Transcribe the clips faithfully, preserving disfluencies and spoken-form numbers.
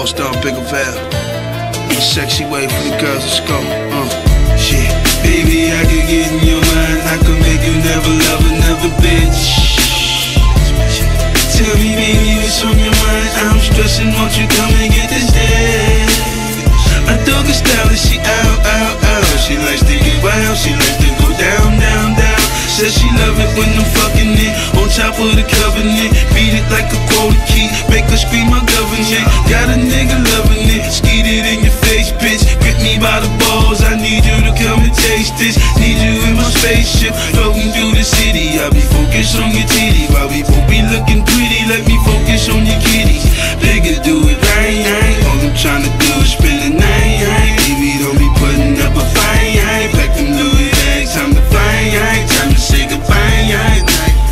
All Star Bigger Val. In a sexy way for the girls, let's go. Uh, shit. Baby, I could get in your mind, I could make you never love another bitch. Tell me, baby, what's on your mind? I'm stressing, won't you come and get this head? My dog is stylish, she out, out, out. She likes to get wild, she likes to go down, down, down. Says she love it when I'm fucking it on top of the covenant. Beat it like a quota key, make her scream my government. Got a nigga loving it, skeet it in your face, bitch. Grip me by the balls, I need you to come and taste this. Need you in my spaceship, floating through the city. I'll be focused on your titty, while we both be looking pretty. Let me focus on your kitties. Nigga, do it right, right. All I'm tryna do is spend the night, right. Baby, don't be putting up a fight, right. Pack them Louis bags, time to fly, right. Time to say goodbye, right.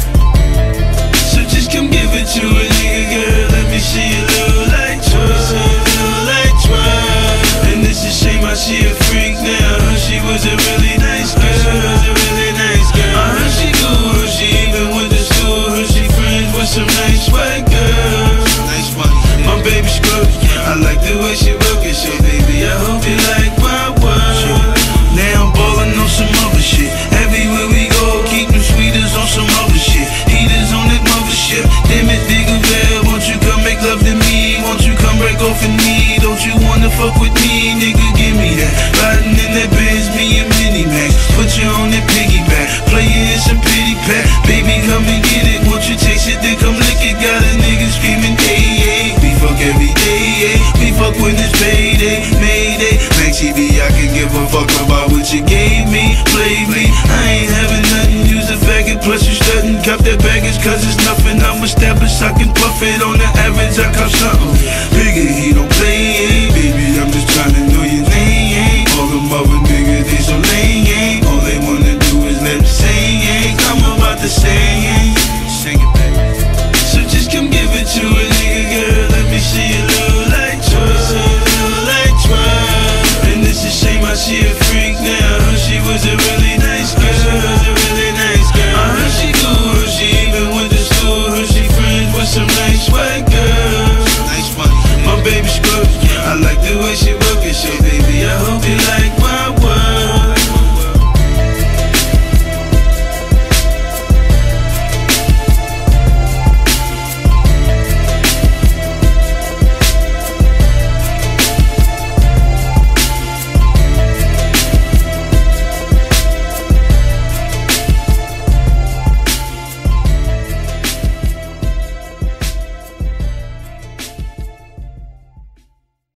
So just come give it to a nigga, girl. Let me see you little like twerk, little like twerk. And it's a shame I see a freak now. She was a really nice girl, she was a really nice girl. I heard she cool, she even went to school. Heard she friends with some nice white girls. Nice one. My baby scrub, I like the way she work it. So baby, I hope you like my world. Now I'm ballin' on some other shit. Everywhere we go, keep them sweeters on some other shit. Heaters on that mothership. Damn it, Bigger Val, won't you come make love to me? Won't you come break off in me? Don't you wanna fuck with me, nigga? Give me that. Riding in that Benz, me and Mini Max. Put you on that piggyback, play you in some pity pack. Baby, come and get it. Won't you taste it? Then come lick it. Got a nigga screaming, hey, hey. We fuck every day, hey. We fuck when it's payday, Mayday. Max T V, I can give a fuck about what you gave me. Play me, I ain't having nothing. Use a faggot, plus you studying. Cop that baggage, cause it's nothing. I'm established, I can puff it. On the average, I cop something bigger, he don't play, hey. Baby, I'm just trying to know your name, hey. All them other niggas, they so lame, hey. All they wanna do is let me sing, hey. Come about to sing, hey. Sing it back. So just come give it to a nigga, girl. Let me see you little like twerk, little like twerk. And it's a shame I see a freak now. She was a really nice girl, she was a really nice girl. I heard she cool, heard she even went to school. Heard she friends with some nice white girls. Nice money. My baby scrub, I like the way she work it, so baby,